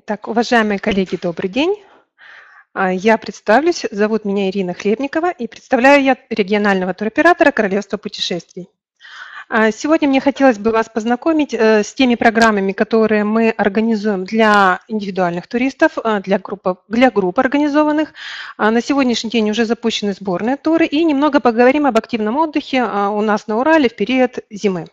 Итак, уважаемые коллеги, добрый день. Я представлюсь. Зовут меня Ирина Хлебникова, и представляю я регионального туроператора Королевства путешествий. Сегодня мне хотелось бы вас познакомить с теми программами, которые мы организуем для индивидуальных туристов, для групп организованных. На сегодняшний день уже запущены сборные туры, и немного поговорим об активном отдыхе у нас на Урале в период зимы.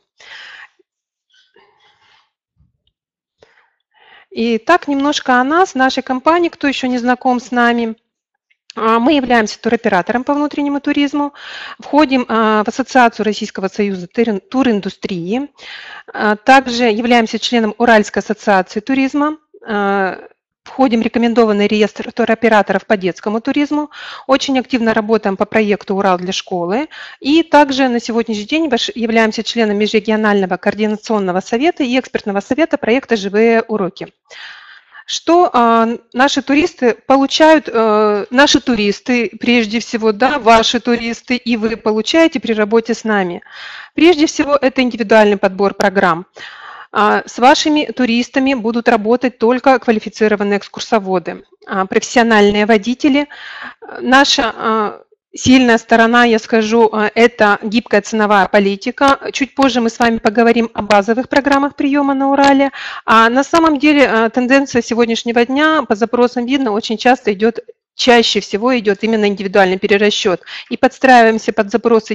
И так немножко о нас, нашей компании, кто еще не знаком с нами. Мы являемся туроператором по внутреннему туризму, входим в Ассоциацию Российского союза туриндустрии, также являемся членом Уральской ассоциации туризма, входим в рекомендованный реестр туроператоров по детскому туризму, очень активно работаем по проекту «Урал для школы», и также на сегодняшний день являемся членом Межрегионального координационного совета и экспертного совета проекта «Живые уроки». Что наши туристы получают, наши туристы, прежде всего, да, ваши туристы, и вы получаете при работе с нами? Прежде всего, это индивидуальный подбор программ. С вашими туристами будут работать только квалифицированные экскурсоводы, профессиональные водители. Наша сильная сторона, я скажу, это гибкая ценовая политика. Чуть позже мы с вами поговорим о базовых программах приема на Урале. А на самом деле тенденция сегодняшнего дня по запросам видно, очень часто идет, чаще всего идет именно индивидуальный перерасчет. И подстраиваемся под запросы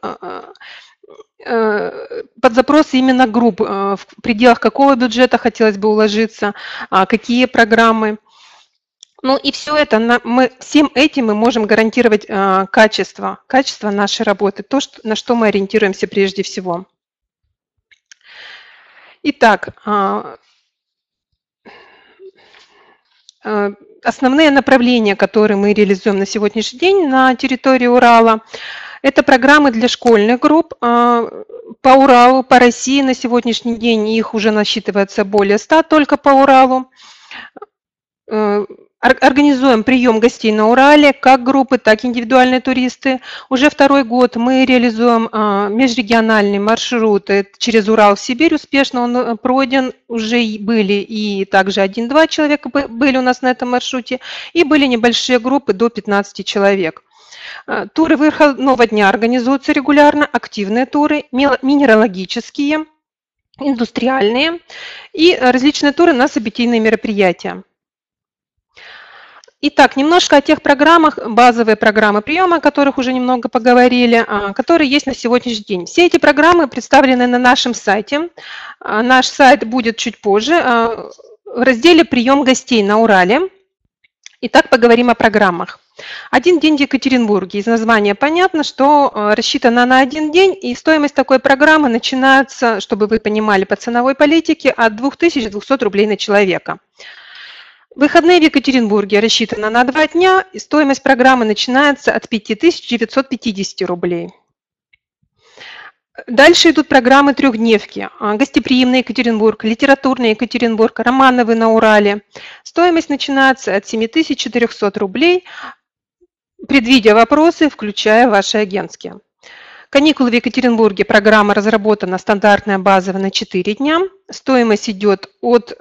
под запросы именно групп, в пределах какого бюджета хотелось бы уложиться, какие программы. Ну и все это, всем этим мы можем гарантировать качество нашей работы, то, на что мы ориентируемся прежде всего. Итак, основные направления, которые мы реализуем на сегодняшний день на территории Урала, это программы для школьных групп. По Уралу, по России на сегодняшний день их уже насчитывается более 100 только по Уралу. Организуем прием гостей на Урале, как группы, так и индивидуальные туристы. Уже второй год мы реализуем межрегиональный маршрут через Урал в Сибирь. Успешно он пройден. Уже были и также 1-2 человека были у нас на этом маршруте. И были небольшие группы до 15 человек. Туры выходного дня организуются регулярно, активные туры, минералогические, индустриальные и различные туры на событийные мероприятия. Итак, немножко о тех программах, базовые программы приема, о которых уже немного поговорили, которые есть на сегодняшний день. Все эти программы представлены на нашем сайте. Наш сайт будет чуть позже в разделе «Прием гостей на Урале». Итак, поговорим о программах. Один день в Екатеринбурге. Из названия понятно, что рассчитана на один день, и стоимость такой программы начинается, чтобы вы понимали, по ценовой политике от 2200 рублей на человека. Выходные в Екатеринбурге рассчитаны на 2 дня, и стоимость программы начинается от 5950 рублей. Дальше идут программы трехдневки. Гостеприимный Екатеринбург, литературный Екатеринбург, романовый на Урале. Стоимость начинается от 7400 рублей, предвидя вопросы, включая ваши агентские. Каникулы в Екатеринбурге. Программа разработана стандартная базовая на 4 дня. Стоимость идет от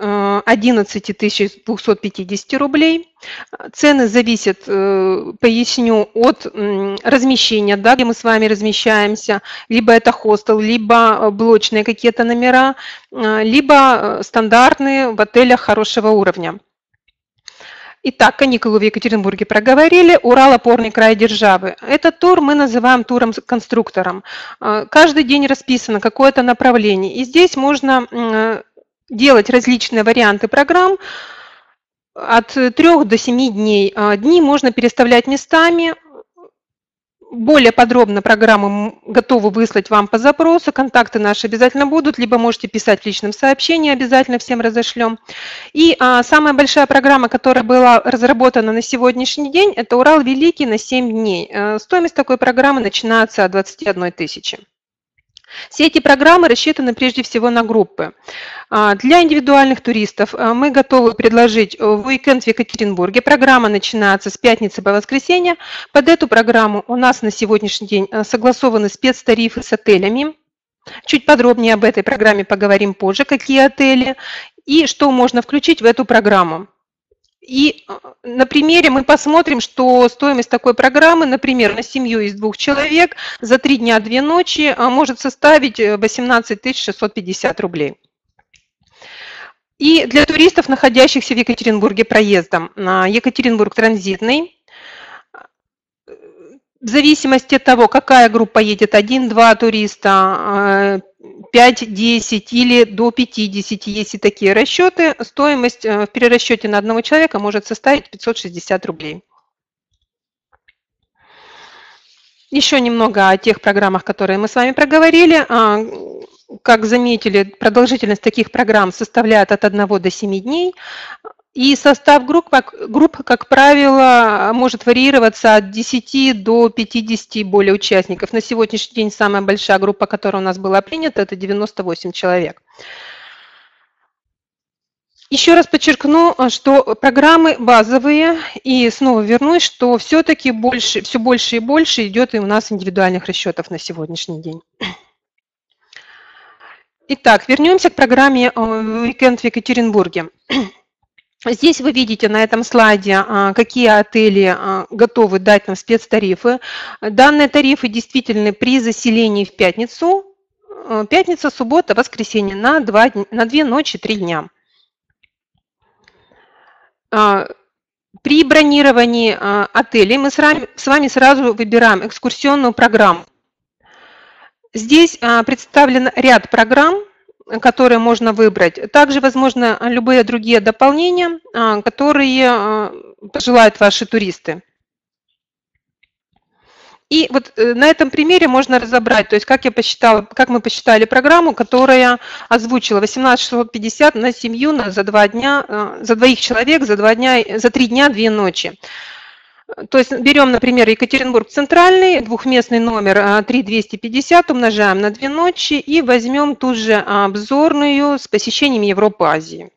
11250 рублей. Цены зависят, поясню, от размещения, да, где мы с вами размещаемся. Либо это хостел, либо блочные какие-то номера, либо стандартные в отелях хорошего уровня. Итак, каникулы в Екатеринбурге проговорили. Урал – опорный край державы. Этот тур мы называем туром-конструктором. Каждый день расписано какое-то направление. И здесь можно делать различные варианты программ от 3 до 7 дней. Дни можно переставлять местами. Более подробно программу готовы выслать вам по запросу. Контакты наши обязательно будут, либо можете писать в личном сообщении, обязательно всем разошлем. И самая большая программа, которая была разработана на сегодняшний день, это Урал Великий на 7 дней. Стоимость такой программы начинается от 21 тысячи. Все эти программы рассчитаны прежде всего на группы. Для индивидуальных туристов мы готовы предложить в уикенд в Екатеринбурге. Программа начинается с пятницы по воскресенье. Под эту программу у нас на сегодняшний день согласованы спецтарифы с отелями. Чуть подробнее об этой программе поговорим позже, какие отели. и что можно включить в эту программу. И на примере мы посмотрим, что стоимость такой программы, например, на семью из 2 человек за 3 дня 2 ночи может составить 18 650 рублей. И для туристов, находящихся в Екатеринбурге проездом, Екатеринбург транзитный, в зависимости от того, какая группа едет, 1-2 туриста, 5-10 или до 50, если такие расчеты, стоимость в перерасчете на одного человека может составить 560 рублей. Еще немного о тех программах, которые мы с вами проговорили. Как заметили, продолжительность таких программ составляет от 1 до 7 дней. И состав групп, как правило, может варьироваться от 10 до 50 и более участников. На сегодняшний день самая большая группа, которая у нас была принята, это 98 человек. Еще раз подчеркну, что программы базовые, и снова вернусь, что все-таки все больше и больше идет и у нас индивидуальных расчетов на сегодняшний день. Итак, вернемся к программе «Уикенд в Екатеринбурге». Здесь вы видите на этом слайде, какие отели готовы дать нам спецтарифы. Данные тарифы действительны при заселении в пятницу, пятница, суббота, воскресенье на 2 ночи, 3 дня. При бронировании отелей мы с вами сразу выбираем экскурсионную программу. Здесь представлен ряд программ, которые можно выбрать. Также, возможно, любые другие дополнения, которые пожелают ваши туристы. И вот на этом примере можно разобрать, то есть как мы посчитали программу, которая озвучила 18 650 на семью за 2 дня, за 2 человек, за 3 дня 2 ночи. То есть берем, например, Екатеринбург центральный, двухместный номер 3250, умножаем на 2 ночи и возьмем ту же обзорную с посещением Европы, Азии.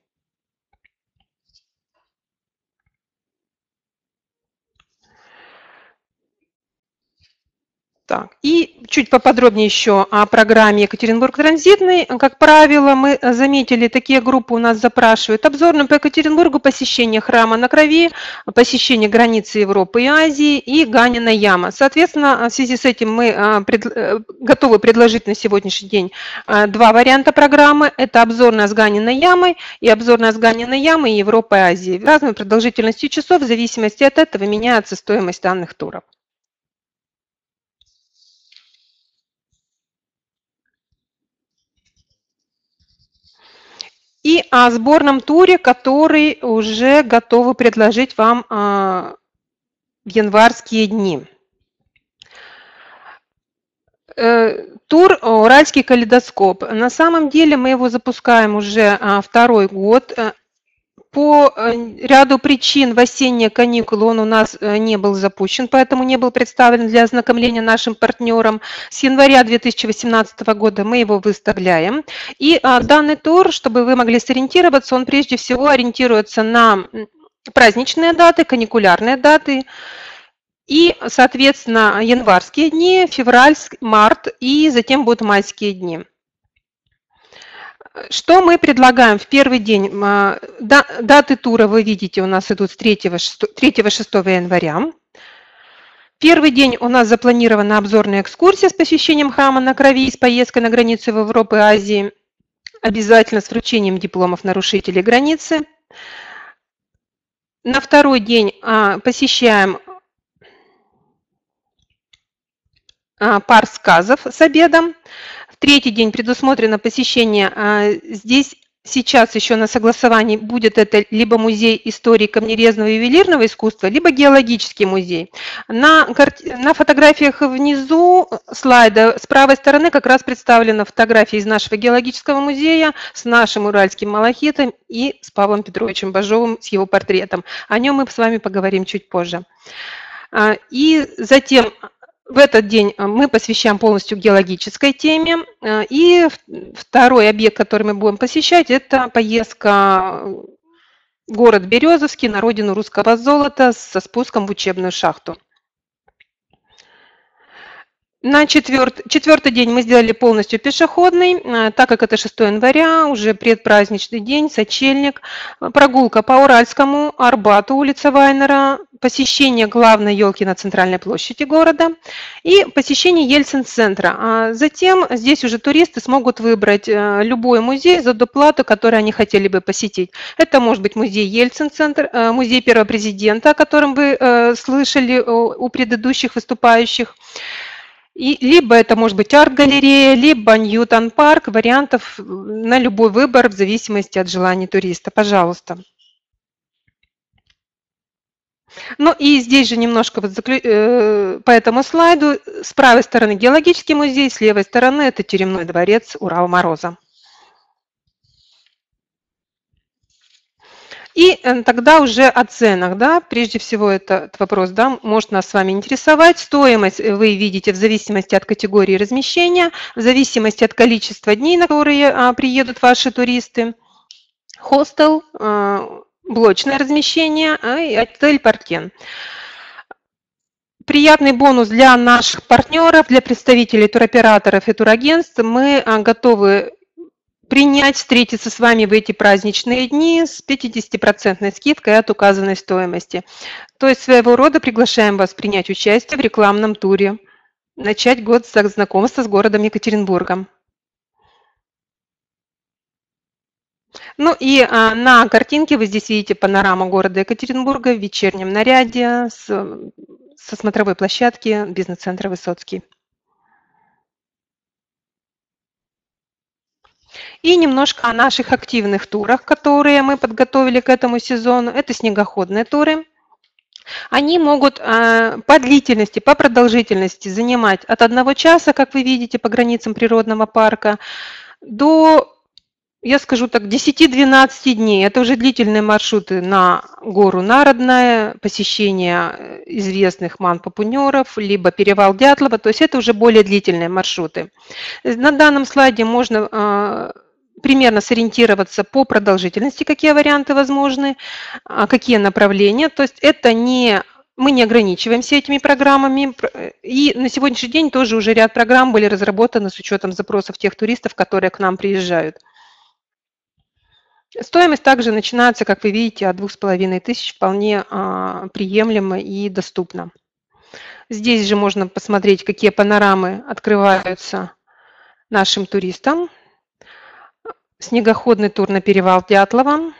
Так, и чуть поподробнее еще о программе Екатеринбург транзитный. Как правило, мы заметили, такие группы у нас запрашивают обзорную по Екатеринбургу, посещение храма на Крови, посещение границы Европы и Азии и Ганина яма. Соответственно, в связи с этим мы готовы предложить на сегодняшний день 2 варианта программы. Это обзорная с Ганиной ямой и обзорная с Ганиной ямой и Европы и Азии. Разной продолжительностью часов, в зависимости от этого меняется стоимость данных туров. И о сборном туре, который уже готовы предложить вам в январские дни. Тур «Уральский калейдоскоп». На самом деле мы его запускаем уже 2-й год. По ряду причин в осенние каникулы он у нас не был запущен, поэтому не был представлен для ознакомления нашим партнерам. С января 2018 года мы его выставляем. И данный тур, чтобы вы могли сориентироваться, он прежде всего ориентируется на праздничные даты, каникулярные даты. И, соответственно, январские дни, февраль, март и затем будут майские дни. Что мы предлагаем в первый день? Даты тура, вы видите, у нас идут с 3-6 января. Первый день у нас запланирована обзорная экскурсия с посещением храма на Крови, с поездкой на границу в Европу и Азии, обязательно с вручением дипломов нарушителей границы. На 2-й день посещаем парк сказов с обедом. В 3-й день предусмотрено посещение, здесь сейчас еще на согласовании будет это либо музей истории камнерезного и ювелирного искусства, либо геологический музей. На фотографиях внизу слайда с правой стороны как раз представлена фотография из нашего геологического музея с нашим уральским малахитом и с Павлом Петровичем Бажовым с его портретом. О нем мы с вами поговорим чуть позже. И затем в этот день мы посвящаем полностью геологической теме. И 2-й объект, который мы будем посещать, это поездка в город Березовский, на родину русского золота, со спуском в учебную шахту. На четвертый день мы сделали полностью пешеходный, так как это 6 января, уже предпраздничный день, сочельник. Прогулка по Уральскому, Арбату, улица Вайнера, посещение главной елки на центральной площади города и посещение Ельцин-центра. Затем здесь уже туристы смогут выбрать любой музей за доплату, который они хотели бы посетить. Это может быть музей Ельцин-центр, музей первого президента, о котором вы слышали у предыдущих выступающих. И либо это может быть арт-галерея, либо Ньютон-парк. Вариантов на любой выбор в зависимости от желаний туриста. Пожалуйста. Ну и здесь же немножко вот по этому слайду. С правой стороны геологический музей, с левой стороны это теремной дворец Урал-Мороза. И тогда уже о ценах, да, прежде всего этот вопрос, да, может нас с вами интересовать. Стоимость вы видите в зависимости от категории размещения, в зависимости от количества дней, на которые приедут ваши туристы. Хостел, блочное размещение и отель «Паркен». Приятный бонус для наших партнеров, для представителей туроператоров и турагентств. Мы готовы принять, встретиться с вами в эти праздничные дни с 50% скидкой от указанной стоимости. То есть своего рода приглашаем вас принять участие в рекламном туре, начать год с знакомства с городом Екатеринбургом. Ну и на картинке вы здесь видите панораму города Екатеринбурга в вечернем наряде со смотровой площадки бизнес-центра «Высоцкий». И немножко о наших активных турах, которые мы подготовили к этому сезону. Это снегоходные туры. Они могут по длительности, по продолжительности занимать от 1 часа, как вы видите, по границам природного парка, до, я скажу так, 10-12 дней. Это уже длительные маршруты на гору Народная, посещение известных ман-папунеров, либо перевал Дятлова. То есть это уже более длительные маршруты. На данном слайде можно примерно сориентироваться по продолжительности, какие варианты возможны, какие направления. То есть это мы не ограничиваемся этими программами. И на сегодняшний день тоже уже ряд программ были разработаны с учетом запросов тех туристов, которые к нам приезжают. Стоимость также начинается, как вы видите, от 2500, вполне приемлемо и доступно. Здесь же можно посмотреть, какие панорамы открываются нашим туристам. Снегоходный тур на перевал Дятлова.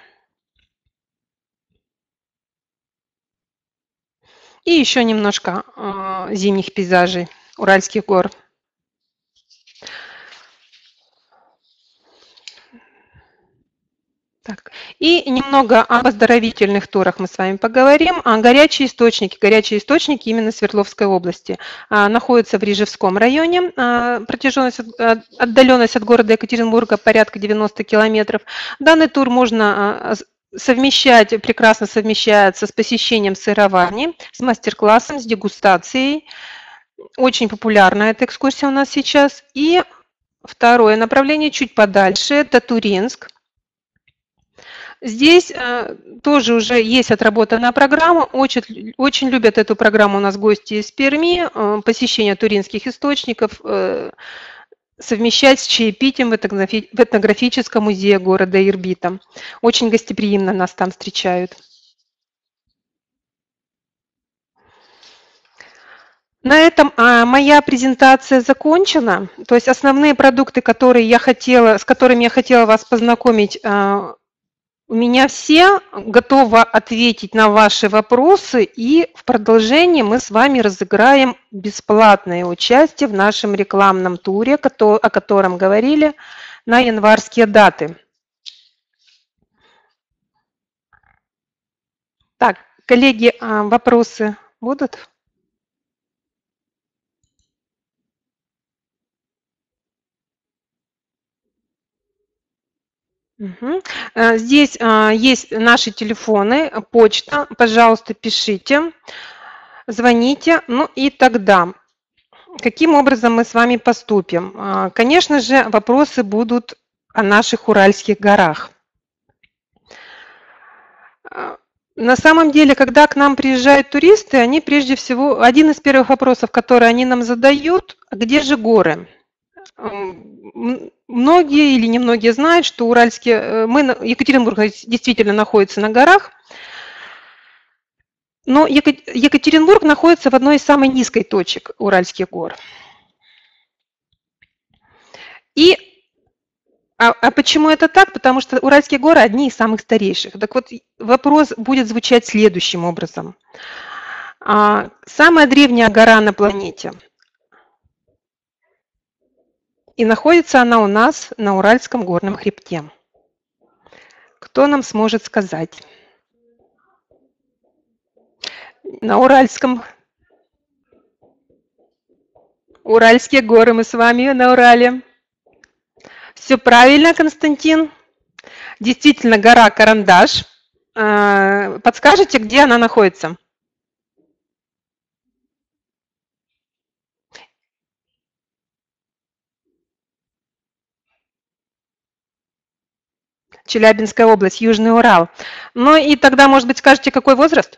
И еще немножко зимних пейзажей Уральских гор. Так. И немного об оздоровительных турах мы с вами поговорим. Горячие источники именно Свердловской области находятся в Рижевском районе. Отдаленность от города Екатеринбурга порядка 90 километров. Данный тур можно прекрасно совмещается с посещением сыроварни, с мастер-классом, с дегустацией. Очень популярна эта экскурсия у нас сейчас. И второе направление чуть подальше – это Туринск. Здесь тоже уже есть отработанная программа. Очень любят эту программу у нас гости из Перми. Посещение туринских источников совмещать с чаепитием в этнографическом музее города Ирбита. Очень гостеприимно нас там встречают. На этом моя презентация закончена. То есть основные продукты, с которыми я хотела вас познакомить, у меня все. Готова ответить на ваши вопросы, и в продолжении мы с вами разыграем бесплатное участие в нашем рекламном туре, о котором говорили, на январские даты. Так, коллеги, вопросы будут? Угу. Здесь есть наши телефоны, почта. Пожалуйста, пишите, звоните. Ну и тогда, каким образом мы с вами поступим? Конечно же, вопросы будут о наших Уральских горах. На самом деле, когда к нам приезжают туристы, они прежде всего, один из первых вопросов, которые они нам задают, а где же горы? Многие или немногие знают, что Екатеринбург действительно находится на горах, но Екатеринбург находится в одной из самых низких точек Уральских гор. А почему это так? Потому что Уральские горы одни из самых старейших. Так вот, вопрос будет звучать следующим образом. Самая древняя гора на планете. И находится она у нас на Уральском горном хребте. Кто нам сможет сказать? На Уральском. Уральские горы, мы с вами на Урале. Все правильно, Константин. Действительно, гора Карандаш. Подскажете, где она находится? Челябинская область, Южный Урал. Ну и тогда, может быть, скажете, какой возраст?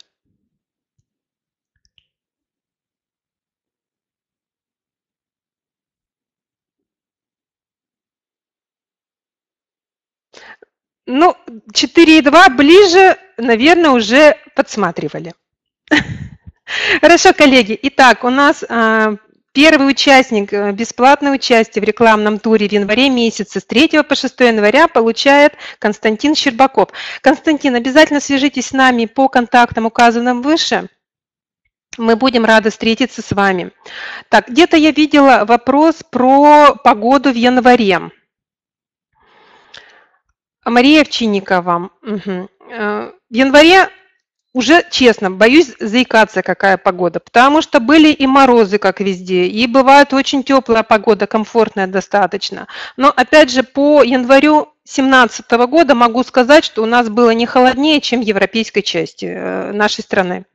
Ну, 4,2 ближе, наверное, уже подсматривали. Хорошо, коллеги. Итак, у нас первый участник, бесплатное участие в рекламном туре в январе месяце с 3 по 6 января получает Константин Щербаков. Константин, обязательно свяжитесь с нами по контактам, указанным выше. Мы будем рады встретиться с вами. Так, где-то я видела вопрос про погоду в январе. Мария Овчинникова. Угу. В январе уже, честно, боюсь заикаться, какая погода, потому что были и морозы, как везде, и бывает очень теплая погода, комфортная достаточно. Но, опять же, по январю 2017 года могу сказать, что у нас было не холоднее, чем в европейской части нашей страны.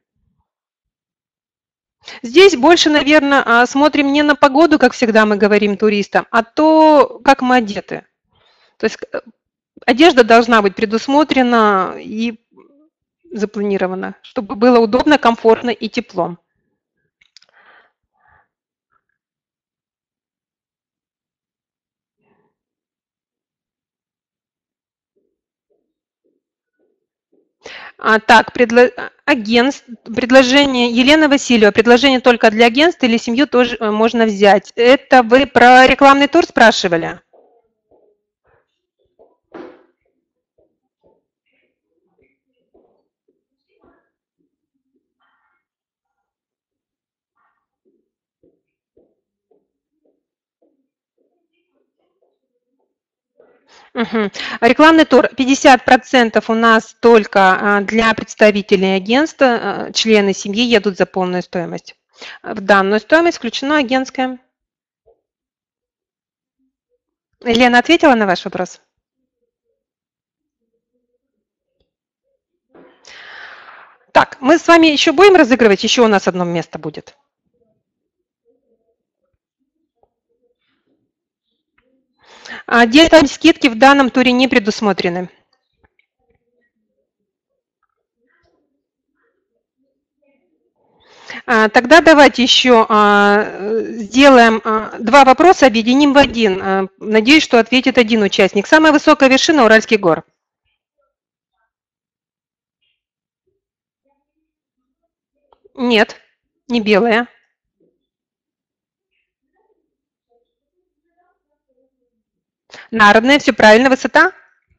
Здесь больше, наверное, смотрим не на погоду, как всегда мы говорим туристам, а то, как мы одеты. То есть одежда должна быть предусмотрена и запланирована, чтобы было удобно, комфортно и тепло. Так, предложение Елена Васильева. Предложение только для агентств или семью тоже можно взять. Это вы про рекламный тур спрашивали? Угу. Рекламный тур 50% у нас только для представителей агентства, члены семьи едут за полную стоимость. В данную стоимость включено агентское. Елена ответила на ваш вопрос? Так, мы с вами еще будем разыгрывать? Еще у нас одно место будет. Детям скидки в данном туре не предусмотрены. Тогда давайте еще сделаем два вопроса, объединим в один. Надеюсь, что ответит один участник. Самая высокая вершина Уральских гор? Нет, не белая. Народная, все правильно, высота?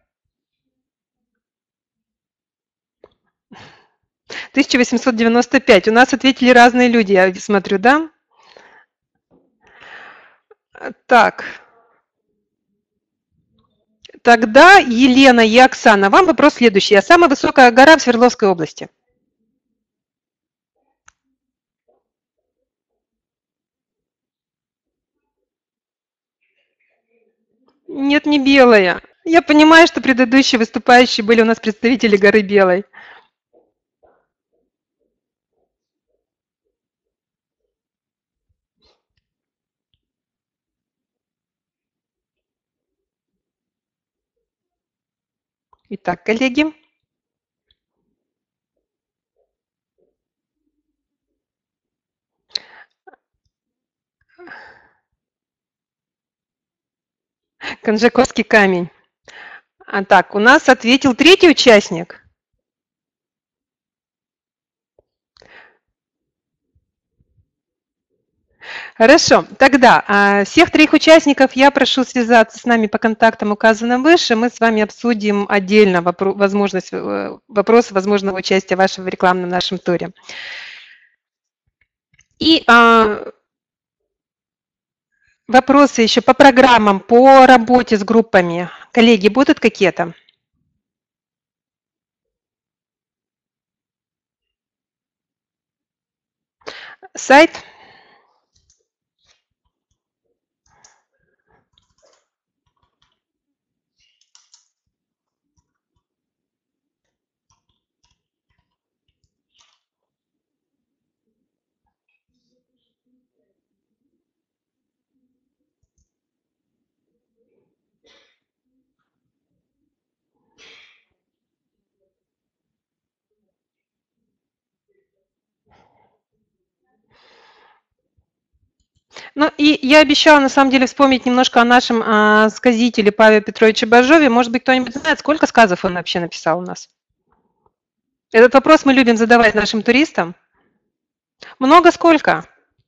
1895. У нас ответили разные люди, я смотрю, да? Так. Тогда, Елена и Оксана, вам вопрос следующий. А самая высокая гора в Свердловской области? Нет, не белая. Я понимаю, что предыдущие выступающие были у нас представители горы Белой. Итак, коллеги. Конжаковский камень. Так, у нас ответил третий участник. Хорошо, тогда всех троих участников я прошу связаться с нами по контактам, указанным выше. Мы с вами обсудим отдельно вопрос возможного участия вашего в рекламном нашем туре. И вопросы еще по программам, по работе с группами. Коллеги, будут какие-то? Сайт? Ну, и я обещала, на самом деле, вспомнить немножко о нашем сказителе Паве Петровиче Бажове. Может быть, кто-нибудь знает, сколько сказов он вообще написал у нас? Этот вопрос мы любим задавать нашим туристам. Много сколько?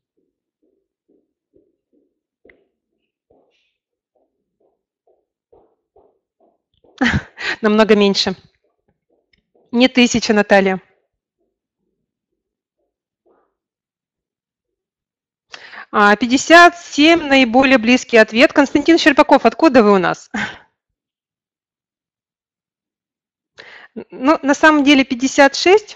Намного меньше. Не 1000, Наталья. 57 наиболее близкий ответ. Константин Щербаков, откуда вы у нас? Ну, на самом деле 56.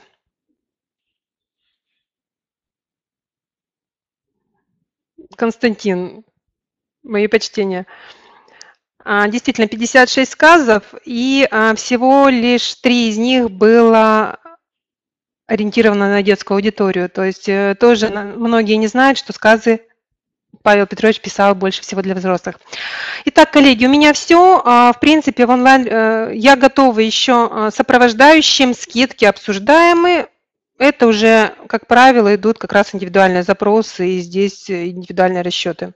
Константин, мои почтения. Действительно, 56 сказов, и всего лишь 3 из них было ориентировано на детскую аудиторию. То есть тоже многие не знают, что сказы Павел Петрович писал больше всего для взрослых. Итак, коллеги, у меня все. В принципе, в онлайн я готова еще сопровождающим, скидки обсуждаемые. Это уже, как правило, идут как раз индивидуальные запросы, и здесь индивидуальные расчеты.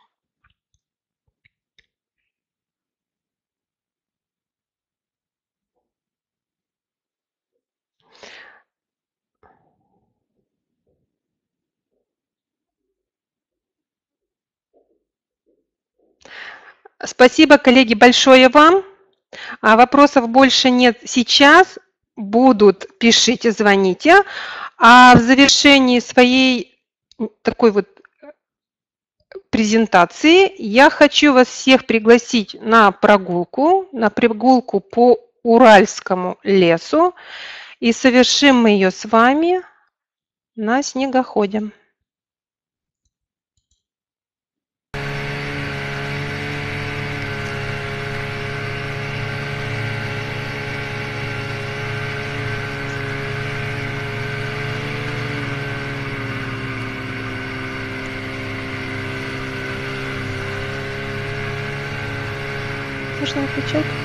Спасибо, коллеги, большое вам. Вопросов больше нет сейчас. Будут, пишите, звоните. А в завершении своей такой вот презентации я хочу вас всех пригласить на прогулку по Уральскому лесу. И совершим мы ее с вами на снегоходе. Можно выключать?